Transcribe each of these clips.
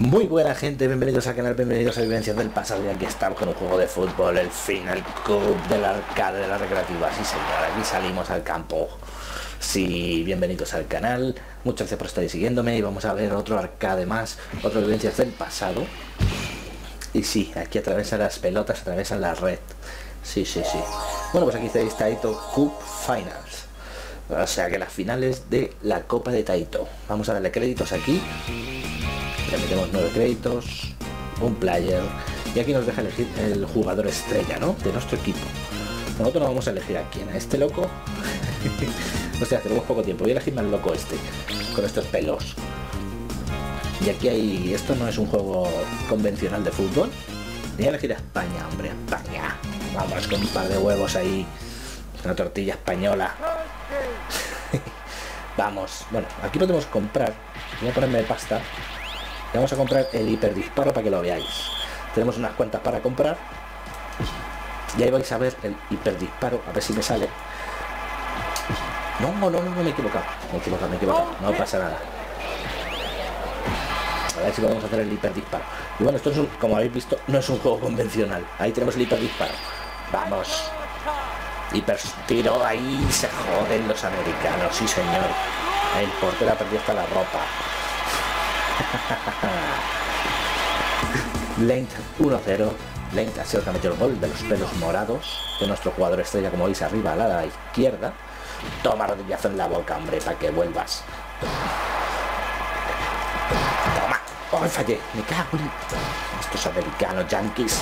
Muy buena gente, bienvenidos al canal, bienvenidos a Vivencias del Pasado. Y aquí estamos con un juego de fútbol, el Final Cup del arcade de la recreativa. Sí señor, aquí salimos al campo. Sí, bienvenidos al canal, muchas gracias por estar siguiéndome. Y vamos a ver otro arcade más, otro Vivencias del Pasado. Y sí, aquí atraviesan las pelotas, atraviesan la red. Sí. Bueno, pues aquí tenéis Taito Cup Finals. O sea que las finales de la Copa de Taito. Vamos a darle créditos aquí. Le metemos 9 créditos, un player, y aquí nos deja elegir el jugador estrella, ¿no? De nuestro equipo. Nosotros no vamos a elegir a quién, a este loco. O sea, tenemos poco tiempo. Voy a elegirme al loco este, con estos pelos. Y aquí hay... Esto no es un juego convencional de fútbol. Voy a elegir a España, hombre, a España. Vamos con un par de huevos ahí. Una tortilla española. Vamos. Bueno, aquí podemos comprar. Voy a ponerme de pasta. Vamos a comprar el hiperdisparo para que lo veáis. Tenemos unas cuantas para comprar. Y ahí vais a ver el hiperdisparo. A ver si me sale. No, me he equivocado. Me he equivocado. No pasa nada. A ver si podemos hacer el hiperdisparo. Y bueno, esto es como habéis visto, no es un juego convencional. Ahí tenemos el hiperdisparo. Vamos. Hipertiro, ahí se joden los americanos. Sí señor. El portero ha perdido hasta la ropa. Lent 1-0. Lent ha sido el que ha metido el gol de los pelos morados de nuestro jugador estrella, como veis arriba a la izquierda. Toma rodillazo en la boca, hombre, para que vuelvas. Toma. Oh, fallé. Me cago en... Estos americanos, yankees.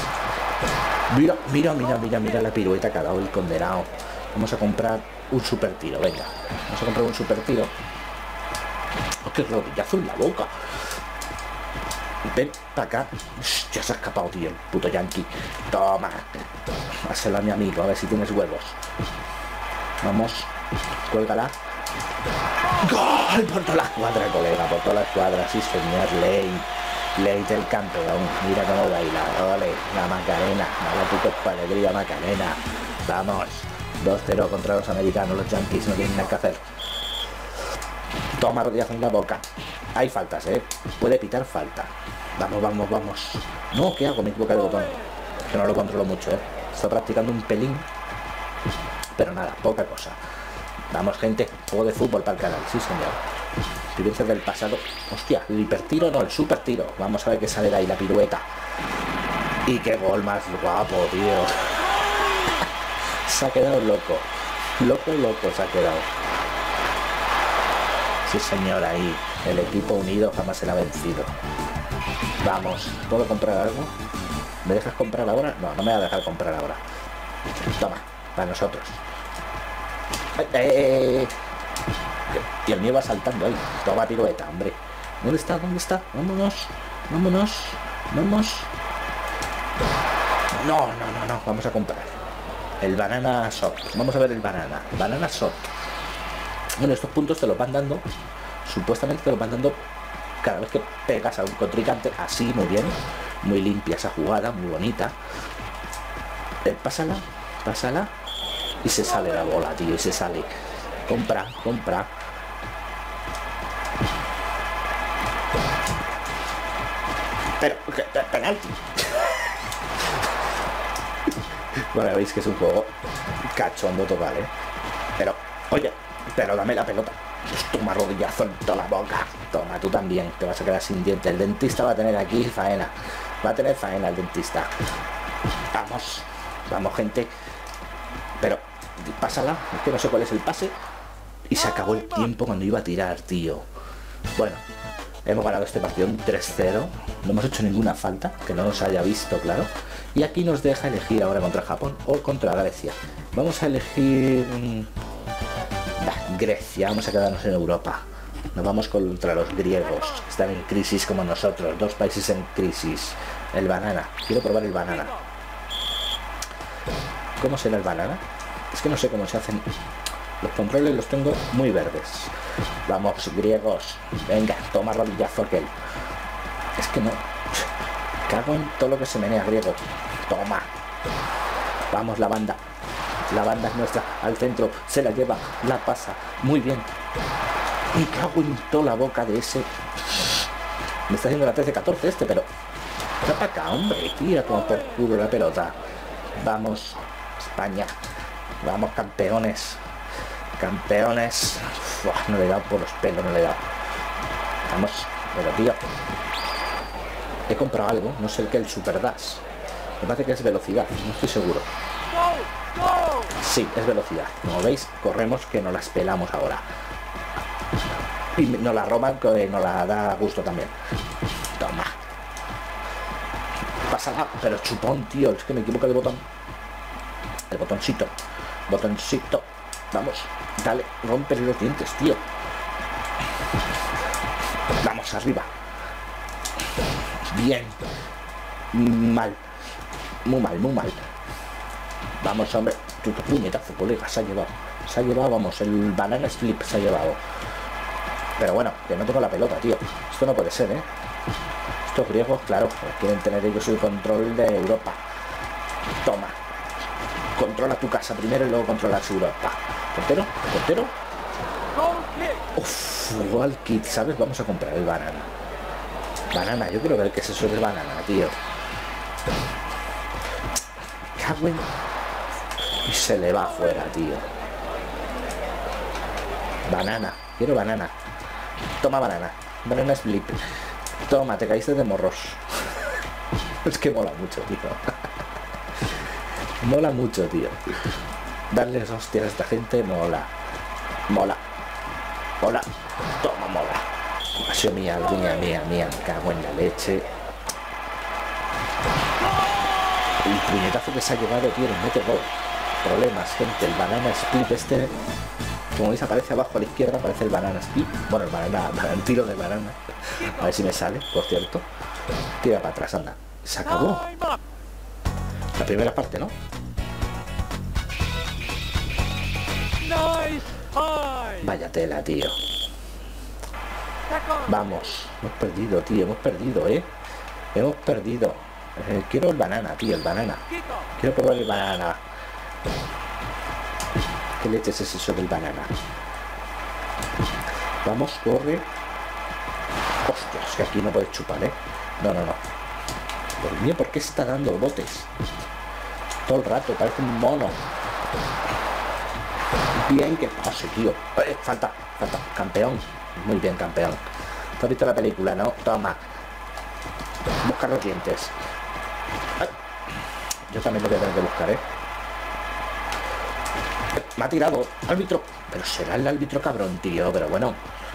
Mira la pirueta que ha dado el condenado. Vamos a comprar un super tiro, venga. Vamos a comprar un super tiro. Oh, qué rodillazo en la boca. Ven para acá. Ya se ha escapado, tío, el puto yankee. Toma. Házelo a mi amigo, a ver si tienes huevos. Vamos. Cuélgala. ¡Gol! Por toda la escuadra, colega. Por toda la escuadra. Sí, señor. Ley del campeón. Mira cómo baila. Ole. La Macarena. Dale tu copa alegría, Macarena. Vamos. 2-0 contra los americanos. Los yankees no tienen nada que hacer. Toma rodillazo en la boca. Hay faltas, puede pitar falta. Vamos. No, ¿qué hago? Me he equivocado de botón. Que no lo controlo mucho, Estoy practicando un pelín. Pero nada, poca cosa. Vamos, gente. Juego de fútbol para el canal. Sí, señor. Vivencias del pasado. Hostia, el hipertiro no, el super tiro. Vamos a ver qué sale de ahí la pirueta. Y qué gol más guapo, tío. Se ha quedado loco. Loco se ha quedado. Sí, señor, ahí. El equipo unido jamás será vencido. Vamos. ¿Puedo comprar algo? ¿Me dejas comprar ahora? No, no me va a dejar comprar ahora. Toma, para nosotros. Y el mío va saltando ahí. Toma pirueta, hombre. ¿Dónde está? Vámonos. No. Vamos a comprar. El banana soft. Vamos a ver el banana soft. Bueno, estos puntos te los van dando, supuestamente te los van dando cada vez que pegas a un contrincante. Así, muy bien, muy limpia esa jugada, muy bonita. Pásala, y se sale la bola, tío, y se sale. Compra. Pero, penalti. Bueno, veis que es un juego cachondo total, Pero, oye, pero dame la pelota. Toma rodillazo en toda la boca. Toma, tú también. Te vas a quedar sin dientes. El dentista va a tener aquí faena. Va a tener faena el dentista. Vamos, gente. Pero, pásala. Es que no sé cuál es el pase. Y se acabó el tiempo cuando iba a tirar, tío. Bueno, hemos ganado este partido 3-0. No hemos hecho ninguna falta. Que no nos haya visto, claro. Y aquí nos deja elegir ahora contra Japón o contra Grecia. Vamos a elegir... Grecia, vamos a quedarnos en Europa. Nos vamos contra los griegos, que están en crisis como nosotros. 2 países en crisis. El banana, quiero probar el banana. ¿Cómo será el banana? Es que no sé cómo se hacen. Los controles los tengo muy verdes. Vamos, griegos. Venga, toma rodillazo aquel. Es que no. Cago en todo lo que se menea, griego. Toma. Vamos, la banda. La banda es nuestra, al centro, se la lleva, la pasa, muy bien. Y cago en toda la boca de ese Me está haciendo la 13-14 este, pero... Está para acá, hombre. Tira como por culo la pelota. Vamos, España. Vamos, campeones. Campeones. Uf, no le he dado por los pelos, no le he dado. Vamos, pero tío. He comprado algo, no sé el que, el Super Dash. Me parece que es velocidad, no estoy seguro. Sí, es velocidad. Como veis, corremos que nos las pelamos ahora. Y nos la roban, que nos la da gusto también. Toma. Pásala, pero chupón, tío. Es que me equivoco de botón. El botoncito. Botoncito. Vamos. Dale. Rómpele los dientes, tío. Vamos, arriba. Bien. Mal. Muy mal, muy mal. Vamos, hombre. Tu puñetazo, colega. Se ha llevado. Se ha llevado, vamos. El banana split se ha llevado. Pero bueno, que no tengo la pelota, tío. Esto no puede ser, ¿eh? Estos griegos, claro, quieren tener ellos el control de Europa. Toma. Controla tu casa primero y luego controlas Europa. ¿Portero? ¿Portero? Uff, igual kit, ¿sabes? Vamos a comprar el banana. Banana, yo quiero ver qué es eso de banana, tío. Cago en... Y se le va afuera, tío. Banana, quiero banana. Toma banana. Banana split. Toma, te caíste de morros. Es que mola mucho, tío. Mola mucho, tío. Darles hostias a esta gente mola. Mola. Mola. Toma, mola. Ha sido mía, mía, mía, mía. Me cago en la leche. El puñetazo que se ha llevado, tío, nos mete gol. Problemas, gente. El banana split este... Como veis aparece abajo a la izquierda, aparece el banana split. Bueno, el tiro de banana. A ver si me sale, por cierto. Tira para atrás, anda. Se acabó. La primera parte, ¿no? Vaya tela, tío. Vamos. Hemos perdido, tío. Hemos perdido, ¿eh? Hemos perdido. Quiero el banana, tío, el banana. Quiero probar el banana. ¿Qué leches es eso del banana? Vamos, corre. Hostias, que aquí no puedes chupar, ¿eh? No, no, no. Dios mío, ¿por qué se está dando botes? Todo el rato, parece un mono. Bien que pase, tío. Falta, falta. Campeón. Muy bien, campeón. ¿Tú has visto la película, no? Toma. Busca los dientes. Ay. Yo también lo voy a tener que buscar, ¿eh? Me ha tirado, árbitro. Pero será el árbitro cabrón, tío. Pero bueno.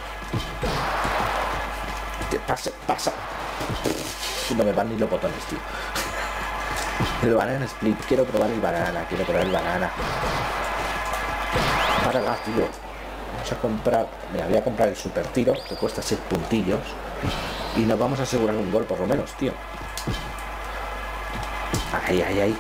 Pasa, pasa. No me van ni los botones, tío. El banana split. Quiero probar el banana. Quiero probar el banana. Para la, tío. Vamos a comprar. Mira, voy a comprar el super tiro. Que cuesta 6 puntillos. Y nos vamos a asegurar un gol por lo menos, tío. Ahí, ahí, ahí.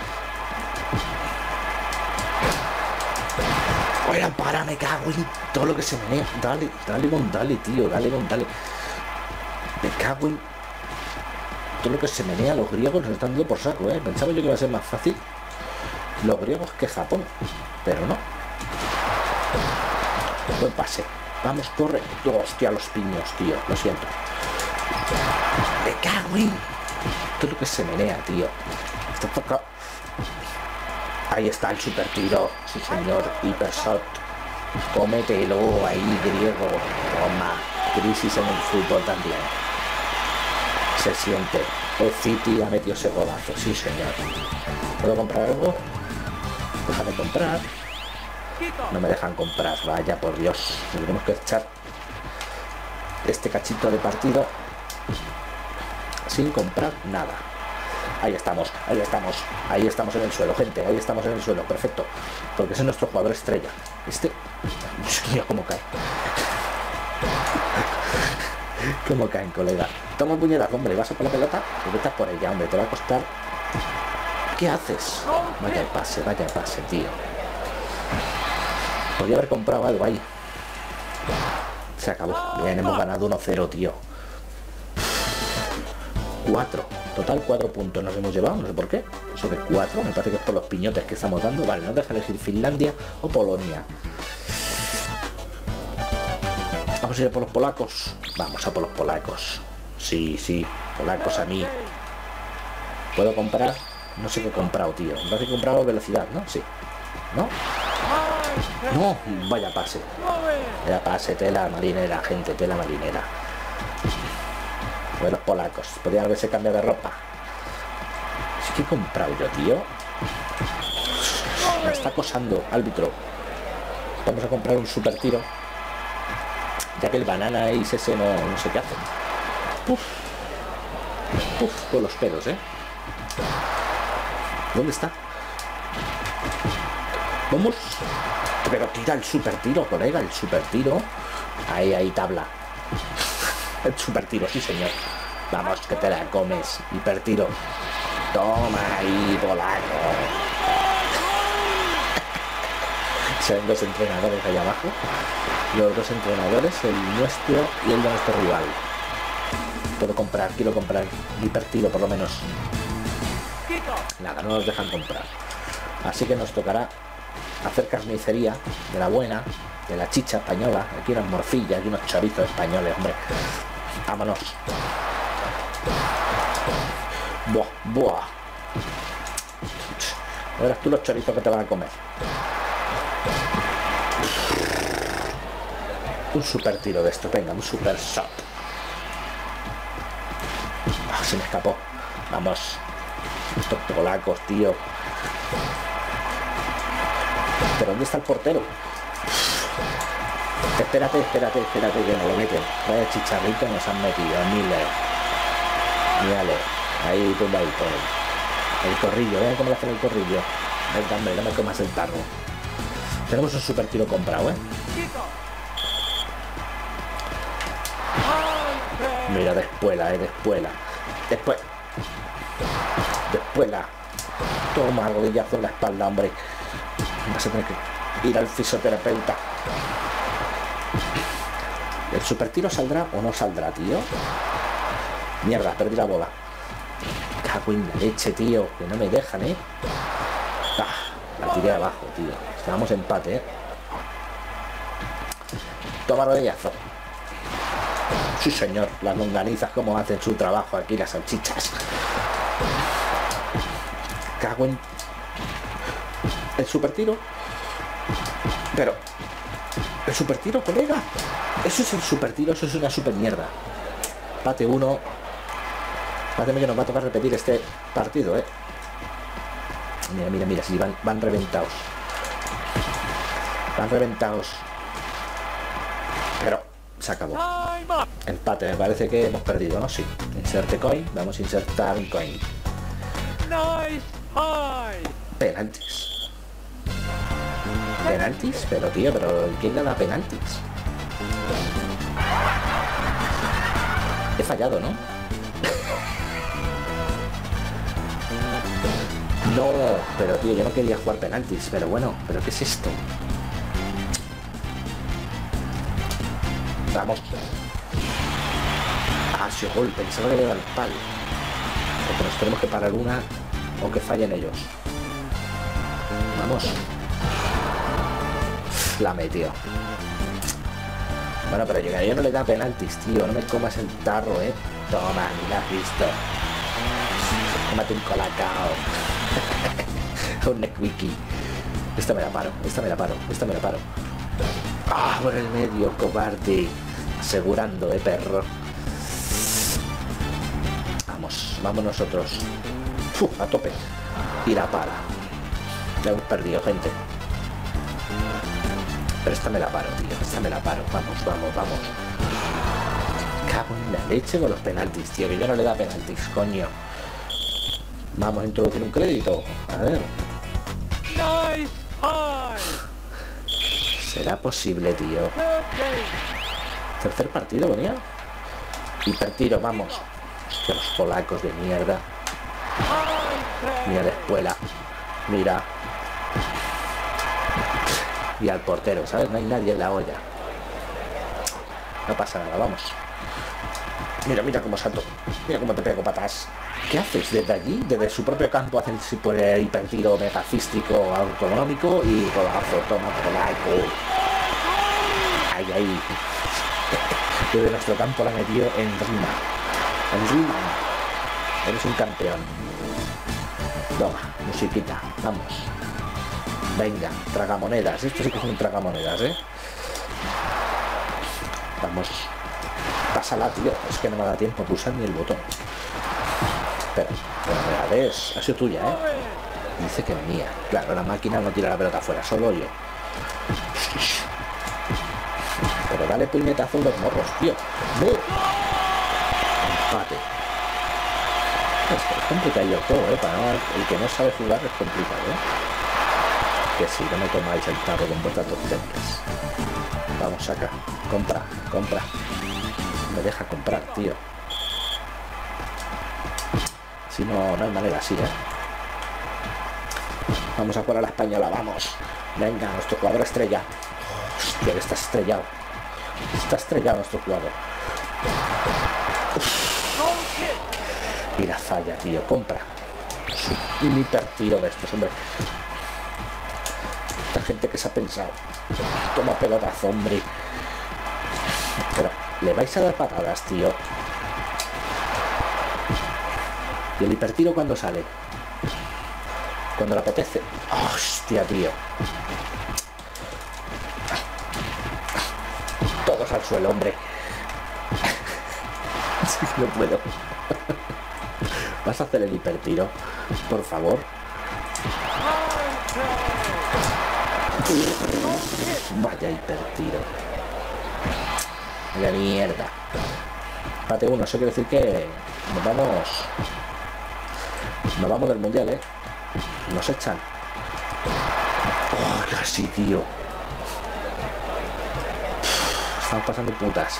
Fuera, para, me cago en todo lo que se menea. Dale, dale con dale, tío. Dale con dale. Me cago en todo lo que se menea. Los griegos nos están dando por saco, ¿eh? Pensaba yo que iba a ser más fácil los griegos que Japón. Pero no. Buen pase. Vamos, corre. Hostia, los piños, tío. Lo siento. Me cago en todo lo que se menea, tío. Esto toca. Ahí está el super tiro. Sí, señor. Hiper shot. Cómetelo ahí, griego. Toma. Crisis en el fútbol también. Se siente. El City ha metido ese golazo. Sí, señor. ¿Puedo comprar algo? Déjame comprar. No me dejan comprar. Vaya, por Dios. Tenemos que echar este cachito de partido sin comprar nada. Ahí estamos, ahí estamos. Ahí estamos en el suelo, gente. Ahí estamos en el suelo. Perfecto. Porque ese es nuestro jugador estrella. Mira cómo cae. Cómo caen, colega. Toma un puñetazo, hombre. Vas a por la pelota y vete por ella, hombre. Te va a costar. ¿Qué haces? Vaya pase, tío. Podría haber comprado algo ahí. Se acabó. Bien, hemos ganado 1-0, tío. 4. Total 4 puntos nos hemos llevado. No sé por qué. Eso de 4. Me parece que es por los piñotes que estamos dando. Vale, nos deja elegir Finlandia o Polonia. Vamos a ir por los polacos. Vamos a por los polacos. Sí, sí, polacos a mí. ¿Puedo comprar? No sé qué he comprado, tío. Me parece que he comprado velocidad, ¿no? Sí. ¿No? No, vaya pase. Vaya pase, tela marinera, gente, tela marinera. Pues los polacos. Podrían haberse cambiado de ropa. ¿Qué he comprado yo, tío? Me está acosando, árbitro. Vamos a comprar un super tiro. Ya que el banana y ese no sé qué hace. Uf, con los pelos, ¿eh? ¿Dónde está? Vamos. Pero tira el super tiro, colega, el super tiro. Ahí, tabla. El super tiro, sí, señor. Vamos, que te la comes. Hipertiro. Toma ahí, polaco. Se ven dos entrenadores ahí abajo. Los dos entrenadores, el nuestro y el de nuestro rival. Puedo comprar, quiero comprar. Hipertiro, por lo menos. Nada, no nos dejan comprar. Así que nos tocará hacer carnicería de la buena, de la chicha española. Aquí unas morcillas, aquí unos chorizos españoles, hombre. Vámonos. Buah, buah. Verás tú los chorizos que te van a comer. Un super tiro de esto, venga, un super shot. Ah, se me escapó. Vamos. Estos polacos, tío. ¿Pero dónde está el portero? Espérate, que no lo meten. Vaya chicharrito nos han metido. Miller. Mírale. Ahí tumbadito. El corrillo, vean cómo le hacen el corrillo. Venga, hombre, no me comas el tarro. Tenemos un super tiro comprado, ¿eh? Mira, despuela, despuela. Despuela. Toma, rodillazo en la espalda, hombre. Vas a tener que ir al fisioterapeuta. ¿El super tiro saldrá o no saldrá, tío? Mierda, perdí la bola. Cago en la leche, tío. Que no me dejan, ¿eh? Ah, la tiré abajo, tío. Estábamos empate, ¿eh? Toma rodillazo. Sí, señor. Las longanizas, cómo hacen su trabajo aquí, las salchichas. Cago en... El super tiro. Pero... ¿El super tiro, colega? Eso es el super tiro, eso es una super mierda. Pate 1. Páteme que nos va a tocar repetir este partido, ¿eh? Mira, si van reventados. Van reventados. Pero se acabó. Empate, me parece que hemos perdido, ¿no? Sí. Inserte coin, vamos a insertar un coin. Penaltis. ¿Penaltis? Pero tío, ¿quién le da penaltis? He fallado, ¿no? No, pero tío, yo no quería jugar penaltis. Pero bueno, ¿pero qué es esto? Vamos. Ah, sí, gol, pensaba que le iba al palo. Porque nos tenemos que parar una o que fallen ellos. Vamos. La metió. Bueno, pero yo no le da penaltis, tío. No me comas el tarro, ¿eh? Toma, ni la has visto. Tómate un colacao. Un nequiki. Esta me la paro. Ah, por el medio, cobarde. Asegurando, perro. Vamos nosotros. A tope. Y la para. La hemos perdido, gente. Pero esta me la paro, tío. Vamos. Cago en la leche con los penaltis, tío. Que yo no le da penaltis, coño. Vamos a introducir un crédito. A ver. ¿Será posible, tío? Tercer partido, venía. Hipertiro, vamos. Que los polacos de mierda. Mira la espuela. Mira. Y al portero, ¿sabes? No hay nadie en la olla. No pasa nada, vamos. Mira cómo salto. Mira cómo te pego patas. ¿Qué haces? Desde allí, desde su propio campo, hacen por el hipertiro metafístico autonómico y rodazo, toma polaco. Ahí. Desde nuestro campo la metió en rima. El ring. Eres un campeón. Toma, musiquita. Vamos. Venga, tragamonedas. Esto sí que es un tragamonedas, ¿eh? Vamos. Pásala, tío. Es que no me da tiempo a pulsar ni el botón. Espera, me la ves. Ha sido tuya, ¿eh? Dice que venía. Claro, la máquina no tira la pelota afuera, solo yo. Pero dale puñetazo en los morros, tío. ¡No! Empate. Es complicado el juego, ¿eh? Para el que no sabe jugar es complicado, ¿eh? Que si no me tomáis el tarro con vuestras tonterías. Vamos acá. Compra, compra. Me deja comprar, tío. Si no, no hay manera así, ¿eh? Vamos a por la española, vamos. Venga, nuestro jugador estrella. Hostia, que está estrellado. Está estrellado nuestro jugador. Y la falla, tío. Compra. Un hipertiro de estos, hombre. Esta gente que se ha pensado. Toma pelotazo, hombre. Pero, ¿le vais a dar patadas, tío? ¿Y el hipertiro cuándo sale? Cuando le apetece. Hostia, tío. Todos al suelo, hombre. Sí, no puedo. ¿Vas a hacer el hipertiro? Por favor. Vaya hipertiro. Vaya mierda. Empate 1, eso quiere decir que nos vamos del mundial, ¿eh? Nos echan. Oh, casi, tío. Estamos pasando putas.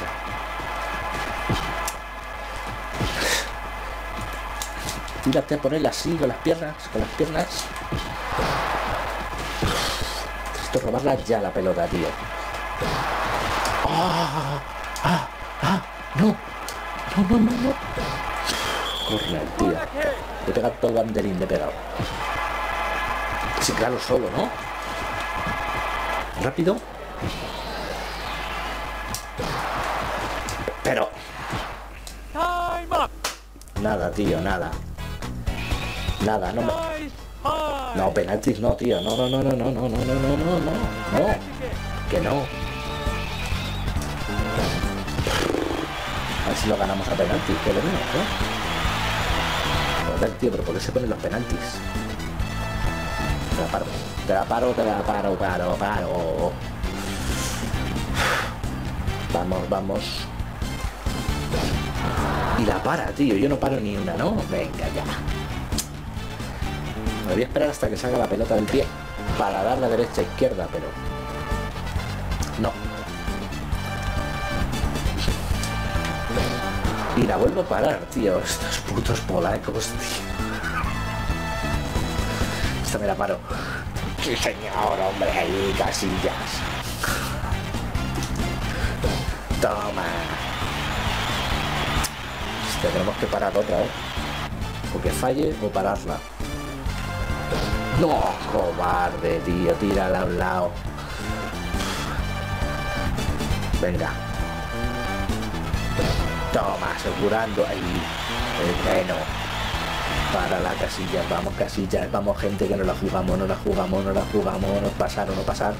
Tírate a ponerla así con las piernas. Esto es robarla ya la pelota, tío. No. No. Corner, tío. Le he pegado todo el banderín, le he pegado. Sí, claro, solo, ¿no? Rápido. Pero... Nada, tío, nada. Nada, no me... No, penaltis no, tío. No. Que no. A ver si lo ganamos a penaltis, por lo menos, ¿no? Joder, tío, pero ¿por qué se ponen los penaltis? Te la paro. Vamos. Y la para, tío. Yo no paro ni una, ¿no? Venga, ya. Me voy a esperar hasta que salga la pelota del pie para darle a derecha e izquierda, pero... No. Y la vuelvo a parar, tío. Estos putos polacos, tío. Esta me la paro. Sí, señor, hombre, ahí, Casillas. Toma. Tenemos que parar otra, ¿eh? Porque falle o pararla. No, cobarde, tío. Tírala a un lado. Venga. Toma, asegurando ahí el freno. Para la Casillas, vamos Casillas, vamos gente que no la jugamos, no pasar, no pasamos,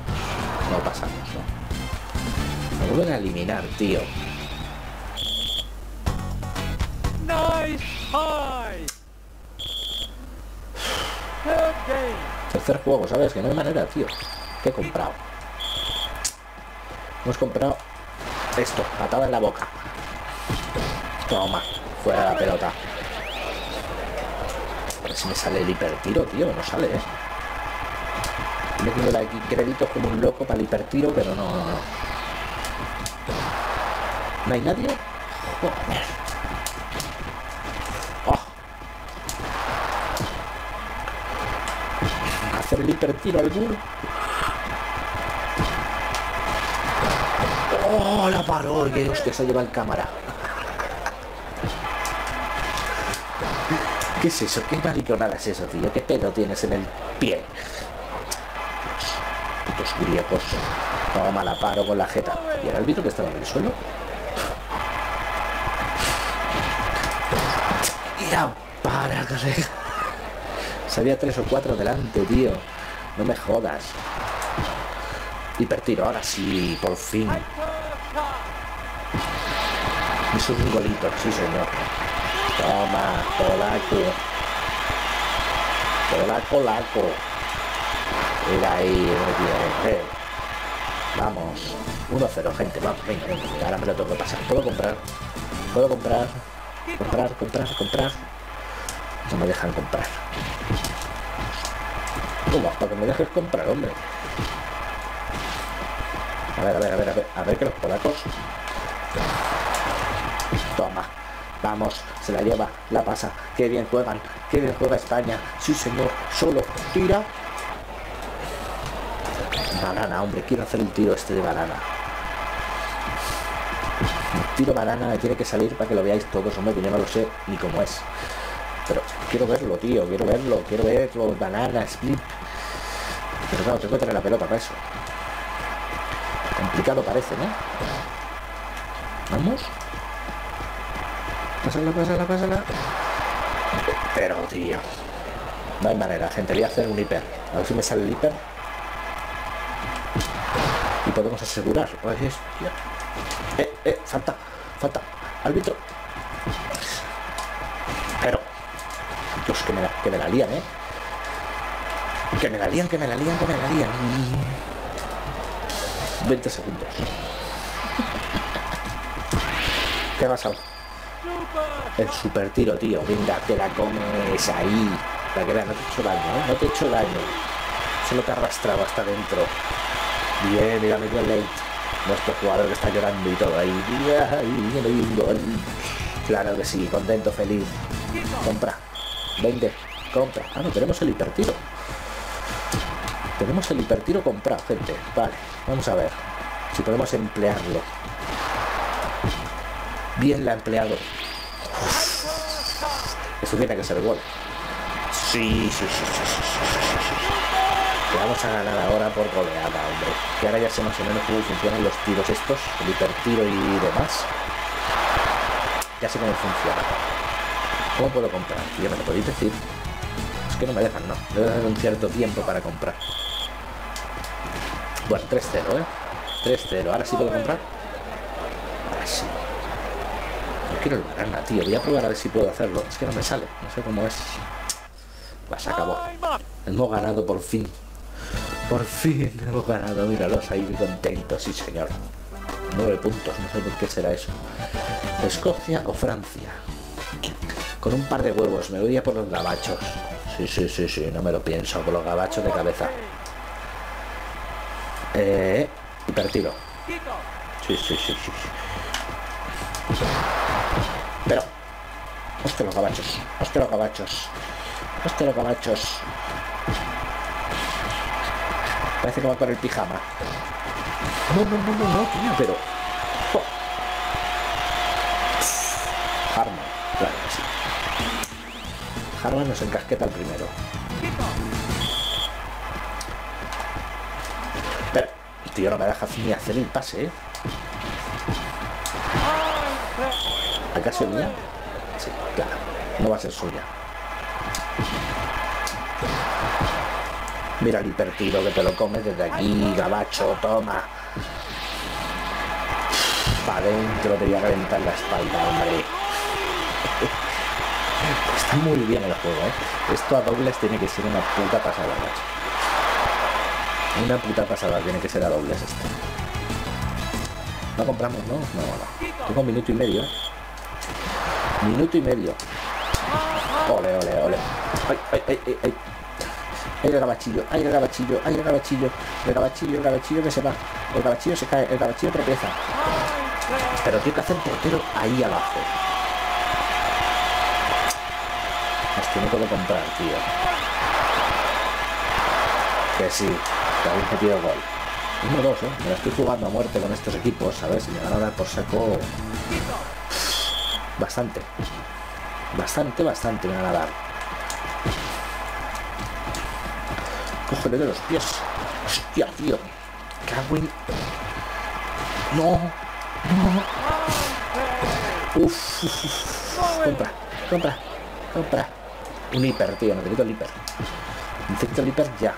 ¿no? Nos vuelven a eliminar, tío. Nice high. Tercer juego, ¿sabes? Que no hay manera, tío. ¿Qué he comprado? Hemos comprado esto, patada en la boca. Toma, fuera la pelota. A ver si me sale el hipertiro, tío. No sale, ¿eh? Me he metido aquí créditos como un loco para el hipertiro, pero no. ¿No hay nadie? Joder. Hacer el hipertiro al muro. ¡Oh, la paró! ¡Qué hostia se lleva el cámara! ¿Qué es eso? ¿Qué mariconada es eso, tío? ¿Qué pedo tienes en el pie? Putos griegos. Toma, la paro con la jeta. ¿Y el árbitro que estaba en el suelo? para, colega. Sabía 3 o 4 delante, tío. No me jodas. Hipertiro, ahora sí, por fin. Eso es un golito, sí señor. Toma, polaco. Polaco. Mira ahí, muy bien. Vamos. 1-0, gente, vamos, venga. Ahora me lo tengo que pasar. ¿Puedo comprar? Comprar. No me dejan comprar. ¿Cómo? Para que me dejes comprar, hombre. A ver que los polacos. Toma. Vamos, se la lleva, la pasa. Qué bien juegan, qué bien juega España. Sí, señor, solo tira. Banana, hombre, quiero hacer el tiro este de banana. El tiro banana tiene que salir para que lo veáis todos, hombre, que yo no lo sé ni cómo es. Pero quiero verlo, tío, quiero verlo. Banana, split. Pero claro, tengo que tener la pelota para eso. Complicado parece, ¿no? Vamos. Pásala. Pero, tío. No hay manera, gente. Voy a hacer un hiper. A ver si me sale el hiper. Y podemos asegurar. Falta. Árbitro. Pero. Dios, que me la lían, ¿eh? Que me la lían. 20 segundos. ¿Qué ha pasado? El super tiro, tío. Venga, te la comes ahí. Para que veas, no te he hecho daño, ¿eh? No te he hecho daño. Solo te ha arrastrado hasta dentro. Bien, mira, medio late. Nuestro jugador que está llorando y todo ahí. Viene un gol. Claro que sí, contento, feliz. Compra. 20. Compra. Ah, no, tenemos el hipertiro. Tenemos el hipertiro comprado, gente. Vale, vamos a ver si podemos emplearlo. Bien la ha empleado. Eso tiene que ser gol. Sí. Le vamos a ganar ahora por goleada, hombre. Que ahora ya sé más o menos cómo funcionan los tiros estos, el hipertiro y demás. Ya sé cómo funciona. ¿Cómo puedo comprar? ¿Ya me lo podéis decir? Es que no me dejan, no. Debe dar un cierto tiempo para comprar. Bueno, 3-0, ¿eh? 3-0. ¿Ahora sí puedo comprar? Ahora sí. No quiero el banana, tío. Voy a probar a ver si puedo hacerlo. Es que no me sale. No sé cómo es. Pues se acabó. Hemos ganado por fin. Por fin hemos ganado. Míralos ahí contentos. Sí, señor. 9 puntos. No sé por qué será eso. ¿Escocia o Francia? Con un par de huevos. Me voy a por los gabachos. Sí. No me lo pienso. Por los gabachos de cabeza. Hipertiro. Sí. Pero hostia los gabachos. Parece que va con el pijama. No, tío, pero Harman, claro que sí. Harman nos encasqueta el primero. Pero, tío, no me deja ni hacer el pase, ¿eh? ¿Acaso mía? Sí, claro. No va a ser suya. Mira el hipertiro que te lo comes desde aquí, gabacho, toma. Para adentro te voy a reventar la espalda, hombre. Está muy bien el juego, ¿eh? Esto a dobles tiene que ser una puta pasada, macho. Una puta pasada tiene que ser a dobles esto. No compramos, ¿no? No. Tengo 1 minuto y medio. 1 minuto y medio. Ole. Ay. El gabachillo que se va. El gabachillo se cae, el gabachillo tropieza. Pero tiene que hacer portero ahí abajo. Hostia, no puedo comprar, tío. Que sí, que habéis metido gol. 1-2, me la estoy jugando a muerte con estos equipos. A ver si me van a dar por saco. Bastante me van a dar. Cógele de los pies. Hostia, tío. Cagüín. No. Uf. Compra. compra. Un hiper, tío, necesito el hiper. Necesito el hiper ya.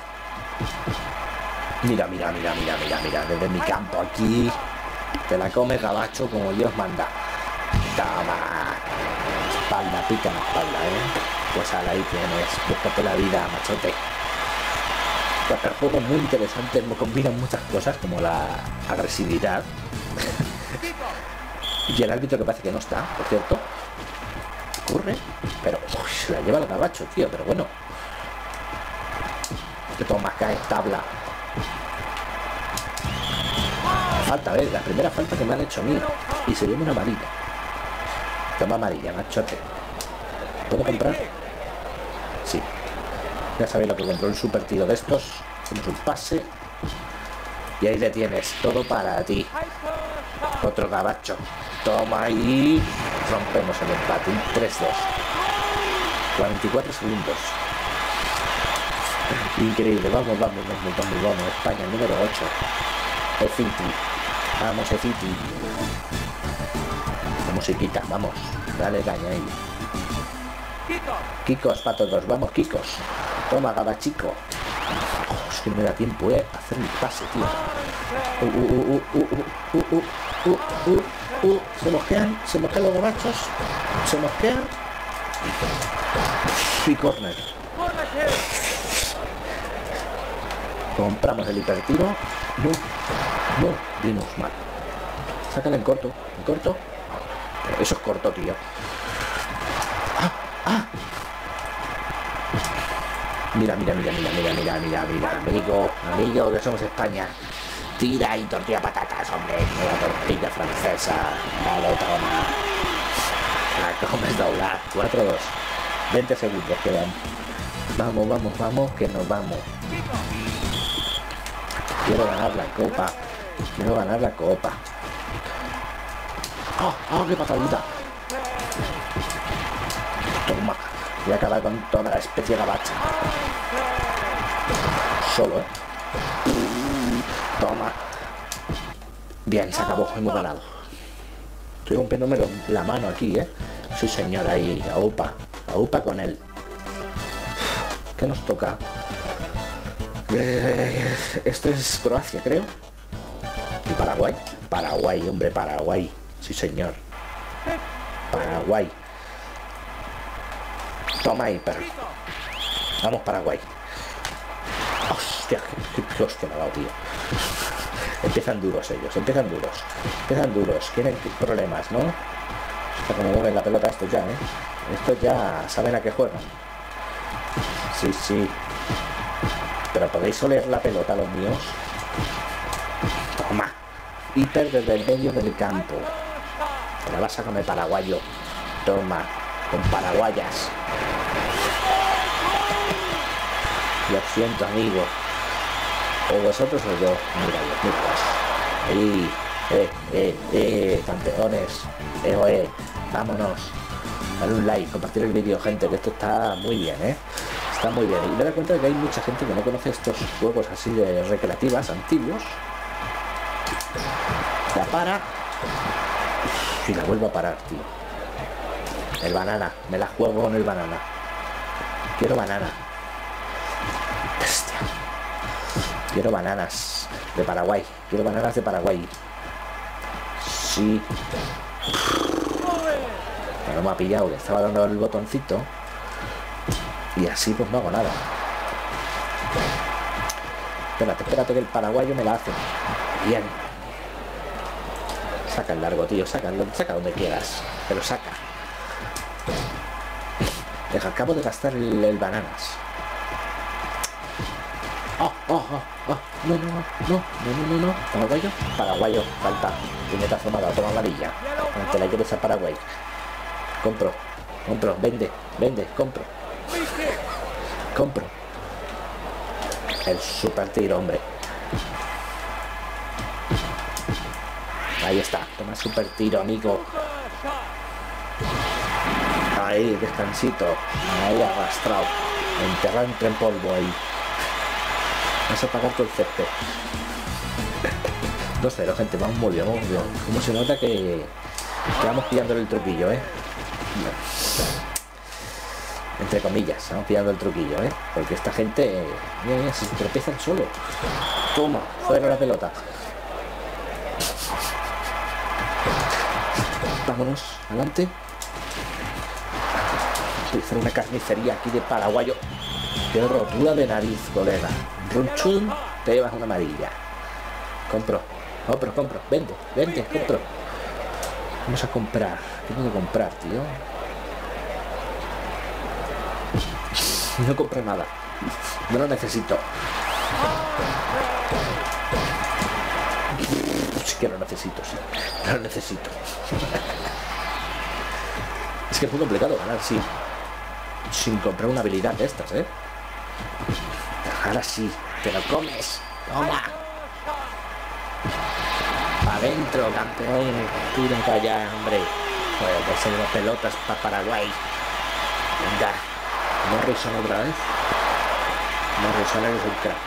Mira, mira, mira, mira, mira, mira. Desde mi campo aquí. Te la come gabacho como Dios manda. Toma. Espalda, pica en la espalda, Pues ahí tienes. Búscate la vida, machote. El juego es muy interesante. Combinan muchas cosas como la agresividad. Y el árbitro que parece que no está, por cierto. Corre. Pero se la lleva el gabacho, tío. Pero bueno. Que toma, cae, tabla. Falta, ¿ves? La primera falta que me han hecho a mí. Y se lleva una amarilla. Toma amarilla, machote. ¿Puedo comprar? Sí. Ya sabéis lo que compró, un super tiro de estos. Hacemos un pase. Y ahí le tienes. Todo para ti. Otro gabacho. Toma y rompemos el empate. Un 3-2. 44 segundos. Increíble. Vamos, vamos, vamos, vamos, vamos. España, número 8. El City. Vamos, el City. La musiquita, vamos. Dale caña ahí. Kikos para todos. Vamos, Kikos. Toma, gabachico. Oh, es que no me da tiempo, hacer mi pase, tío. Se mosquean los gabachos. Se mosquean. Y corner. Compramos el hipertiro. No, no, dimos mal. Sácale en corto. En corto. Eso es corto, tío. Mira, mira, mira, mira, mira, mira, mira, mira, amigo, que somos España. Tira y tortilla patatas, hombre. Una tortilla francesa. Vale, toma. La comes doblar. 4-2. 20 segundos quedan. Vamos, vamos, vamos, que nos vamos. Quiero ganar la copa. Quiero ganar la copa. ¡Oh, qué patadita! Toma. Voy a acabar con toda la especie gabacha. Solo, Toma. Bien, se acabó. Hemos ganado. Estoy rompiéndome la mano aquí, Sí, señor, ahí. A UPA con él. ¿Qué nos toca? Esto es Croacia, creo. Y Paraguay. Paraguay, hombre, Paraguay. Sí, señor. Paraguay. Toma ahí, perro. Vamos, Paraguay. Hostia, qué hostia me ha dado, tío. Empiezan duros ellos, empiezan duros. Tienen problemas, ¿no? Hasta como mueven la pelota estos ya, Estos ya saben a qué juegan. Sí, sí. Pero podéis oler la pelota, los míos. Toma. Hiper desde el medio del campo. Te la vas a comer, paraguayo. Toma. Con paraguayas. Lo siento, amigo. O vosotros o yo. Mira, los campeones. Vámonos. Dale un like, compartir el vídeo, gente, que esto está muy bien, Está muy bien. Y me da cuenta de que hay mucha gente que no conoce estos juegos así de recreativas, antiguos. La para. Y la vuelvo a parar, tío. El banana. Me la juego con el banana. Quiero banana. Hostia. Quiero bananas de Paraguay. Quiero bananas de Paraguay. Sí. Pero me ha pillado. Le estaba dando el botoncito. Y así pues no hago nada. Espérate que el paraguayo me la hace. Bien. Saca el largo, tío. Saca donde quieras. Pero saca. Acabo de gastar el bananas. No. Paraguayo. Falta. Puñetazo me ha dado. Toma amarilla. Te la lleves a Paraguay. Compro. Vende. Compro. El super tiro, hombre. Ahí está. Toma super tiro, amigo. Ahí, descansito. Ahí arrastrado. Enterrado entre en polvo ahí. Vas a pagar todo el césped. 2-0, gente. Vamos muy bien. Como se nota que vamos pillándole el truquillo, Entre comillas, estamos pillando el truquillo, ¿eh? Porque esta gente, mira, se tropiezan solo. Toma, fuera la pelota. Vámonos, adelante. Voy a hacer una carnicería aquí de paraguayo. Qué rotura de nariz, colega. Runchun, te llevas una amarilla. Compro, vende, compro. Vamos a comprar. ¿Qué tengo que comprar, tío? No compro nada. No lo necesito. Sí que lo necesito, sí. No lo necesito. Es que es muy complicado ganar sin comprar una habilidad de estas, ¿eh? Ahora sí, te lo comes. Toma. Adentro, campeón. Tira para allá, hombre. Bueno, pues se lleva pelotas para Paraguay. Venga. Morrison otra vez. Morrison es un crack.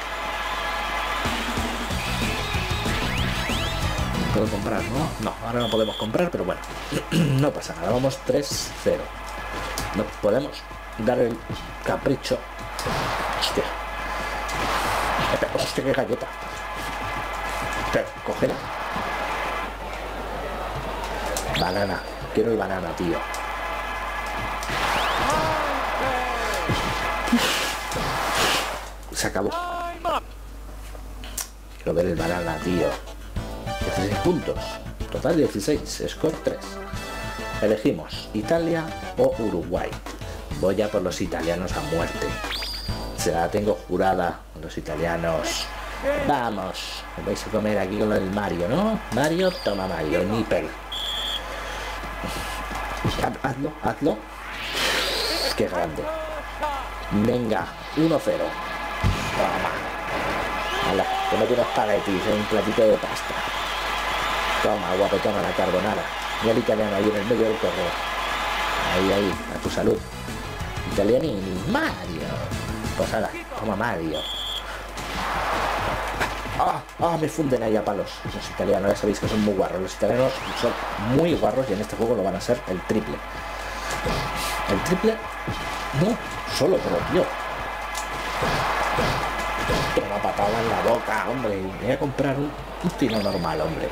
¿Puedo comprar, no? No, ahora no podemos comprar, pero bueno. No pasa nada, vamos 3-0. No podemos dar el capricho. Hostia. Hostia, qué galleta. Pero, cógela. Banana. Quiero el banana, tío. Se acabó. Quiero ver el banana, tío. 16 puntos. Total 16. Score 3. Elegimos Italia o Uruguay. Voy a por los italianos a muerte. Se la tengo jurada. Los italianos. Vamos. Me vais a comer aquí con el Mario, ¿no? Mario, toma Mario. Nipel. Hazlo. Qué grande. Venga, 1-0. Toma. Hala, te meto unos espaguetis en un platito de pasta. Toma, guapetona la carbonara. Y el italiano ahí en el medio del correo. Ahí, a tu salud. Italianini, Mario. Pues hala, toma Mario. Me funden ahí a palos. Los italianos, ya sabéis que son muy guarros. Los italianos son muy guarros y en este juego lo van a ser el triple. ¿El triple? No, solo, pero tío. Una patada en la boca, hombre. Voy a comprar un tiro normal, hombre.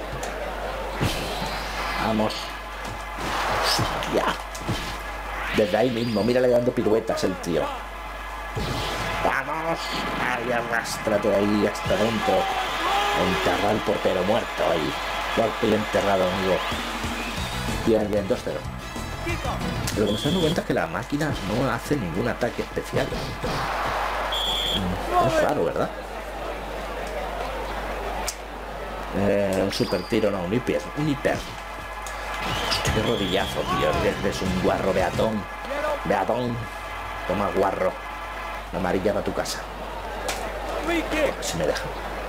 Vamos. Hostia. Desde ahí mismo, mírale dando piruetas el tío. Vamos. Ahí, arrástrate ahí hasta adentro. Enterrar al portero muerto ahí. Cuarto y enterrado, amigo. Bien, 2-0. Lo que me estoy dando cuenta es que la máquina no hace ningún ataque especial. Es raro, ¿verdad? Un super tiro, no, un hiper. Hostia, qué rodillazo, tío. Eres un guarro, Beatón. Toma, guarro. La amarilla para tu casa. Si me deja.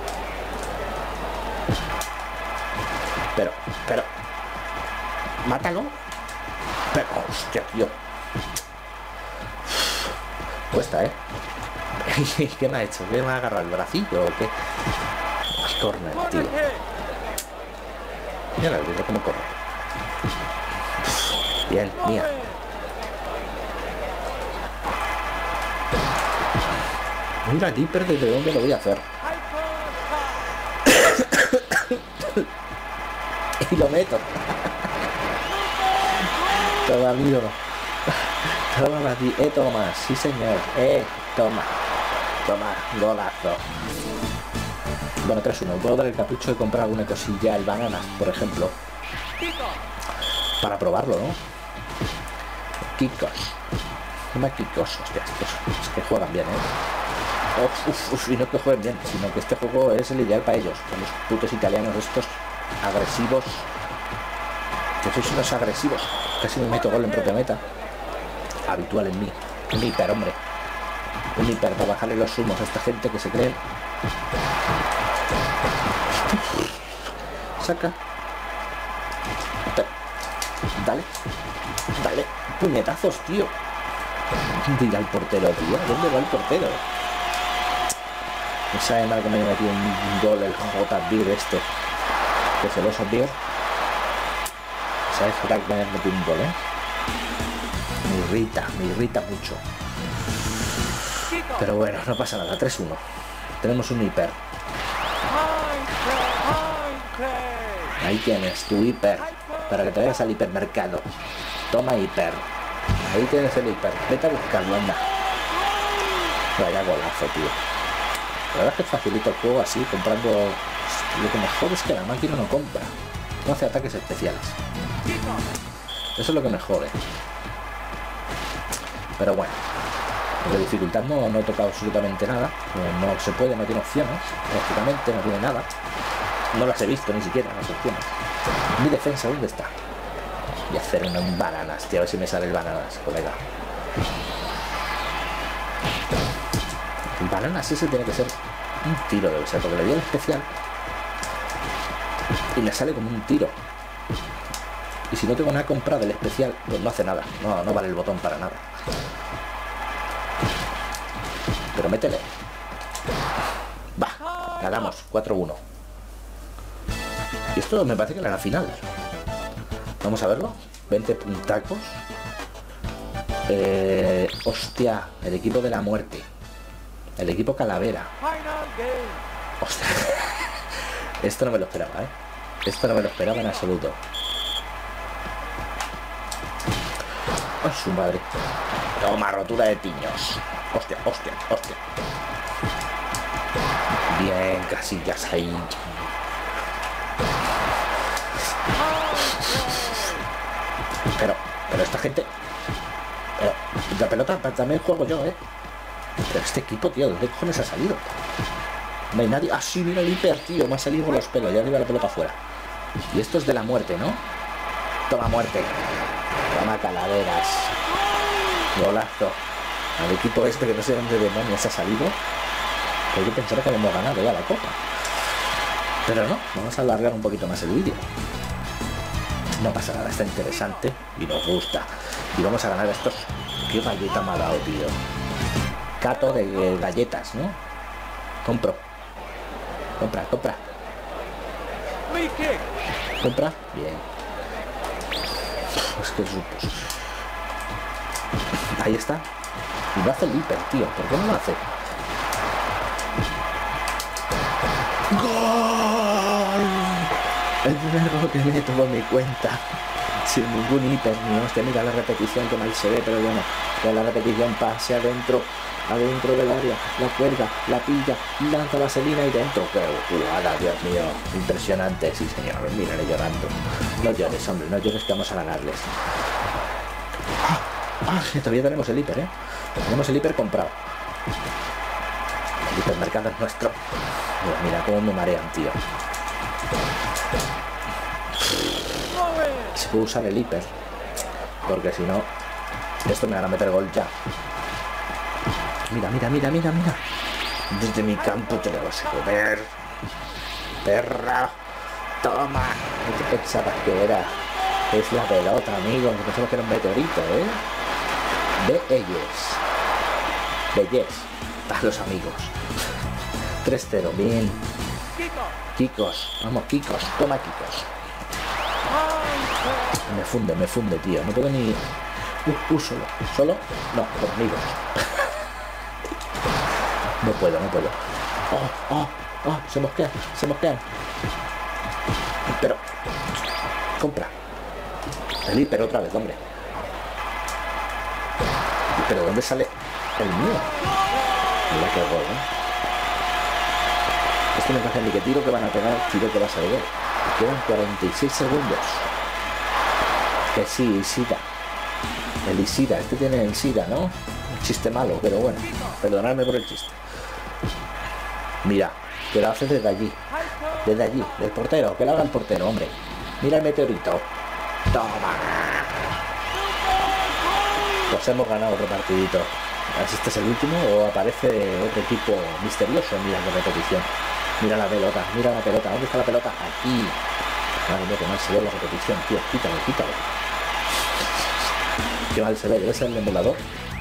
Pero. Mátalo. Pero, hostia, tío. Cuesta, ¿eh? ¿Qué me ha hecho? ¿Qué me ha agarrado el bracillo o qué? Corner, tío. Mira cómo corre. Bien, mía. Mira, Dipper, ¿desde dónde lo voy a hacer? Y lo meto. Toma, amigo. Toma, Mati. Toma. Sí, señor. Toma. Golazo. Bueno, 3-1. Puedo dar el capricho de comprar alguna cosilla, el banana, por ejemplo. Para probarlo, ¿no? Kikos. Toma Kikos. Hostia, es que juegan bien, ¿eh? Y no que jueguen bien, sino que este juego es el ideal para ellos. Para los putos italianos estos agresivos. Que sois unos agresivos. Casi me meto gol en propia meta. Habitual en mí. Un hiper, hombre. Un hiper para bajarle los humos a esta gente que se creen. Saca. Dale. Puñetazos, tío. ¿Dónde irá el portero, tío? ¿Dónde va el portero? Me sabe mal que me haya metido un gol el J-Beer este. Que se lo Beer. ¿Sabes que me haya metido un gol, eh? Me irrita mucho. Pero bueno, no pasa nada, 3-1. Tenemos un hiper. Ahí tienes tu hiper, para que te vayas al hipermercado. Toma hiper. Ahí tienes el hiper. Vete a buscarlo, anda. Vaya golazo, tío. La verdad es que facilito el juego así, comprando... Lo que mejor es que la máquina no compra. No hace ataques especiales. Eso es lo que me jode. Pero bueno. De dificultad no he tocado absolutamente nada. No se puede, no tiene opciones. Prácticamente no tiene nada. No las he visto ni siquiera las opciones. Mi defensa, ¿dónde está? Voy a hacer un bananas, tío. A ver si me sale el bananas, colega. El bananas ese tiene que ser un tiro, debe ser, porque le di el especial y le sale como un tiro. Y si no tengo nada comprado del especial, pues no hace nada. No vale el botón para nada. Pero métele. Va, ganamos 4-1. Y esto me parece que era la final. Vamos a verlo. 20 puntacos. Hostia, el equipo de la muerte. El equipo calavera. Hostia. Esto no me lo esperaba, ¿eh? Esto no me lo esperaba en absoluto. ¡Ay, su madre! Toma, rotura de tiños. Hostia, hostia, hostia. Bien, Casillas ahí. Pero esta gente... la pelota también juego yo, ¿eh? Pero este equipo, tío, ¿de dónde cojones ha salido? No hay nadie... Ah, sí, mira el hiper, tío. Me ha salido con los pelos. Ya arriba la pelota afuera. Y esto es de la muerte, ¿no? Toma muerte. Toma calaveras. Golazo. Al equipo este que no sé dónde demonios ha salido. Pero yo pensaba que hemos ganado ya la copa. Pero no. Vamos a alargar un poquito más el vídeo. No pasa nada. Está interesante. Y nos gusta. Y vamos a ganar estos... Qué galleta me ha dado, tío. Cato de galletas, ¿no? Compro. Compra, compra. Compra. Bien. Es que pues... Ahí está. Y lo hace el hiper, tío. ¿Por qué no lo hace? ¡Gol! El primer gol que meto por mi cuenta. Sin ningún hiper ni hostia. Mira la repetición, que mal se ve, pero bueno. Ya la repetición pase adentro del área, la cuelga, la pilla, lanza vaselina y dentro. ¡Qué jugada, Dios mío! Impresionante, sí señor. Mírale llorando. No llores, hombre, no llores, que vamos a ganarles. Que todavía tenemos el hiper, ¿eh? Tenemos el hiper comprado. El hipermercado es nuestro. Mira cómo me marean, tío. Se puede usar el hiper, porque si no, esto me van a meter gol ya. Mira, mira, mira, mira, mira. Desde mi campo te lo vas a comer. Perra. Toma. ¿Qué pensabas que era? Es la pelota, amigo. Pensaba que era un meteorito, ¿eh? Bellez. A los amigos. 3-0, bien. Kikos. Vamos, Kikos. Toma, Kikos. Me funde, tío. No puedo ni... Solo. No, por amigos. No puedo. Se mosquean. Pero... Compra. El hiper otra vez, hombre. Pero ¿dónde sale el mío? Mira qué gol, ¿eh? Esto no pasa ni que tiro que van a pegar, tiro que va a salir. Quedan 46 segundos. Que sí, Isida. El Isida, este tiene Isida, ¿no? Un chiste malo, pero bueno. Perdonadme por el chiste. Mira, que lo hace desde allí. Del portero. Que lo haga el portero, hombre. Mira el meteorito. Toma. Pues hemos ganado otro partidito. A ver si este es el último o aparece otro equipo misterioso. Mira qué repetición. Mira la pelota. ¿Dónde está la pelota? Aquí. Madre mía, que mal se ve la repetición, tío. Quítalo. Qué mal se ve. Debe ser el emulador.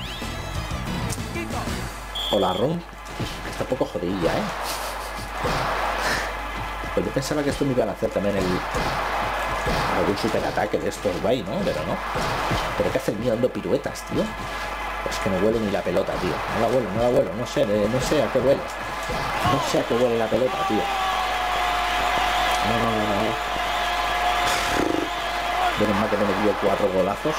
O la ROM. Está un poco jodidilla, ¿eh? Pues yo pensaba que esto me iban a hacer también algún superataque de estos guay, ¿no? Pero no. ¿Pero qué hace el mío dando piruetas, tío? Es que no huele ni la pelota, tío. No la huelo. No sé a qué huele. No sé a qué huele la pelota, tío. No. Menos mal que me dio 4 golazos.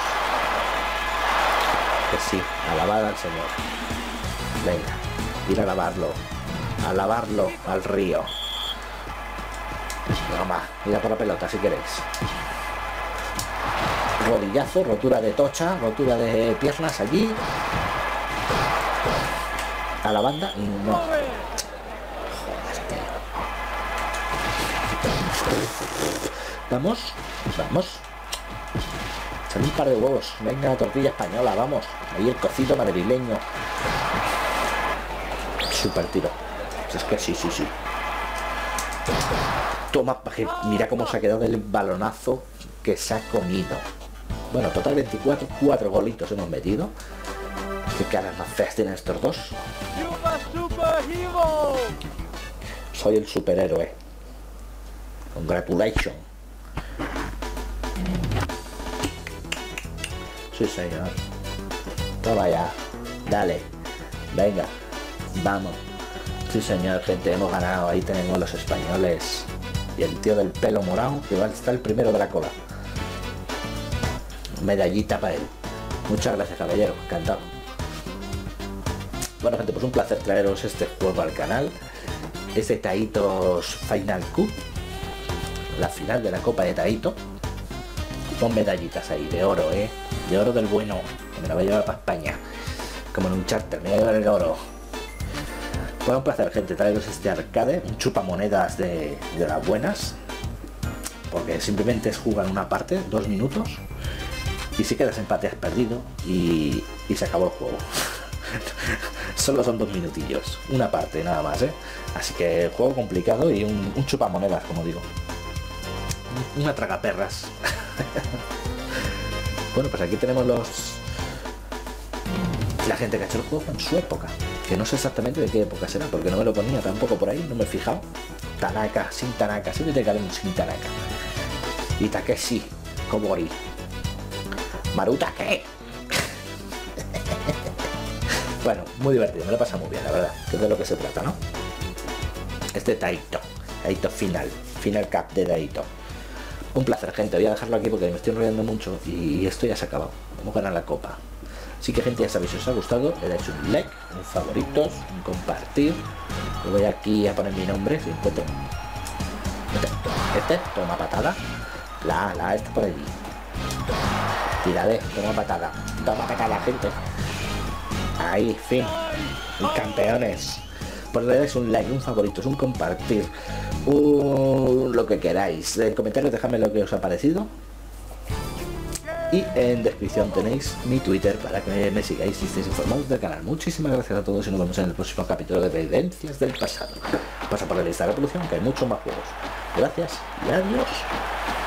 Que sí, alabar al Señor. Venga, ir a lavarlo al río. Toma, ir por la pelota si queréis. Rodillazo, rotura de tocha, rotura de piernas allí. A la banda y no. Joder, vamos. Sale un par de huevos. Venga, tortilla española, vamos. Ahí el cocido madrileño. Super tiro. Es que sí. Toma, mira cómo se ha quedado el balonazo que se ha comido. Bueno, total 24, 4 golitos hemos metido. Qué caras más feas tienen estos dos. Soy el superhéroe. Congratulations. Sí, señor. Toma ya. Dale. Venga. Vamos. Sí, señor, gente. Hemos ganado. Ahí tenemos los españoles. Y el tío del pelo morado que va a estar el primero de la cola. Medallita para él. Muchas gracias, caballero. Encantado. Bueno, gente, pues un placer traeros este juego al canal. Es de Taito's Final Cup. La final de la Copa de Taito. Con medallitas ahí de oro, de oro del bueno. Que me la voy a llevar para España. Como en un charter, me voy a llevar el oro. Pues un placer, gente, traeros este arcade. Un chupamonedas de las buenas. Porque simplemente es jugar una parte, 2 minutos. Y si quedas empate has perdido. Y se acabó el juego. Solo son 2 minutillos. Una parte nada más, Así que juego complicado y un chupamonedas, como digo. Una tragaperras. Bueno, pues aquí tenemos la gente que ha hecho el juego en su época, que no sé exactamente de qué época será, porque no me lo ponía tampoco por ahí, no me he fijado. Tanaka, sin Tanaka, siempre te cae un sin Tanaka. Y Takeshi Kobori. Maruta, ¿qué? Bueno, muy divertido, me lo pasa muy bien, la verdad, que es de lo que se trata, ¿no? Este Taito Final Cup de Taito. Un placer, gente, voy a dejarlo aquí porque me estoy enrollando mucho y esto ya se ha acabado. Vamos a ganar la copa. Así que, gente, ya sabéis, si os ha gustado, le dais un like, un favoritos, un compartir. Le voy aquí a poner mi nombre, si encuentro. Toma patada. Este por allí. Tírale, toma patada, gente. Ahí, fin. Campeones. Pues le dais un like, un favoritos, un compartir, lo que queráis. En comentarios dejadme lo que os ha parecido. Y en descripción tenéis mi Twitter para que me sigáis y estéis informados del canal. Muchísimas gracias a todos y nos vemos en el próximo capítulo de Evidencias del Pasado. Pasa por la lista de reproducción que hay muchos más juegos. Gracias y adiós.